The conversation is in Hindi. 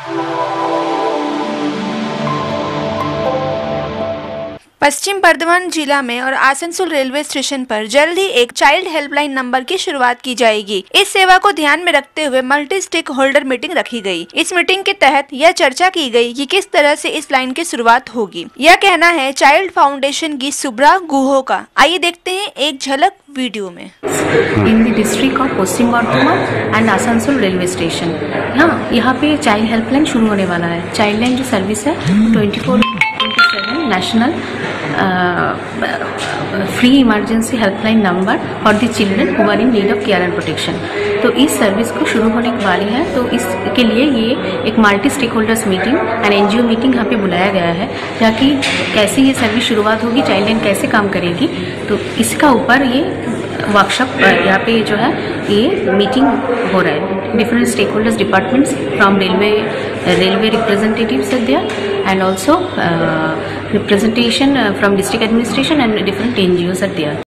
पश्चिम बर्धमान जिला में और आसनसोल रेलवे स्टेशन पर जल्द ही एक चाइल्ड हेल्पलाइन नंबर की शुरुआत की जाएगी। इस सेवा को ध्यान में रखते हुए मल्टी स्टेक होल्डर मीटिंग रखी गई। इस मीटिंग के तहत यह चर्चा की गई कि किस तरह से इस लाइन की शुरुआत होगी। यह कहना है चाइल्ड फाउंडेशन की सुब्रा गुहो का। आइए देखते हैं एक झलक वीडियो में। In the district of Paschim Bardhaman and Asansol railway station, यहाँ पे चाइल्ड हेल्पलाइन शुरू होने वाला है। चाइल्ड लाइन जो सर्विस है 24/7 national free emergency helpline number for the children who are in need of care and protection. तो इस सर्विस को शुरू होने वाली है, तो इसके लिए ये एक multi stakeholders meeting and NGO meeting यहाँ पे बुलाया गया है, ताकि कैसे ये सर्विस शुरुआत होगी, चाइल्ड लाइन कैसे काम करेगी, तो इसका ऊपर ये वर्कशॉप यहाँ पे जो है ये मीटिंग हो रहा है। Different stakeholders departments from railway representatives are there and also representation from district administration and different NGOs are there.